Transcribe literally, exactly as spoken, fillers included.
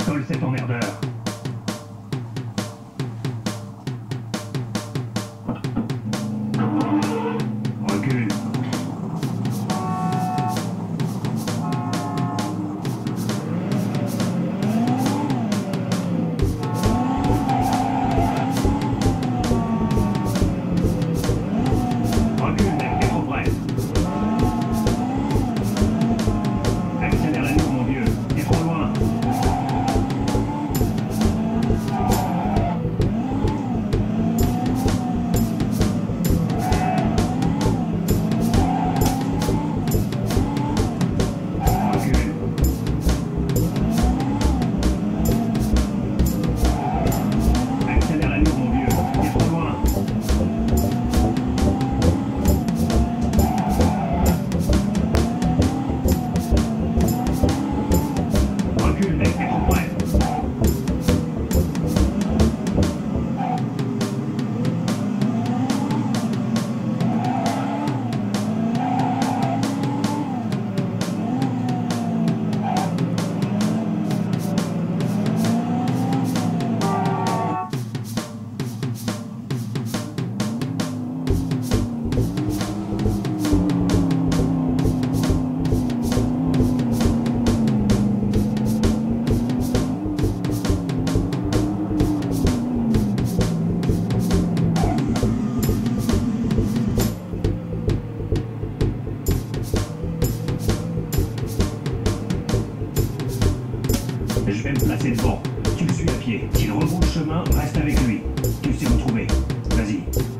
Colle cet emmerdeur. Recule. Recule, mec, t'es trop près. Accélère la nuque, mon vieux. T'es trop loin. Recule. Accélère la nuque, mon vieux. T'es trop loin. Recule, mec, t'es trop près. Je vais me placer devant. Tu me suis à pied. S'il rebrousse le chemin, reste avec lui. Tu sais où trouver. Vas-y.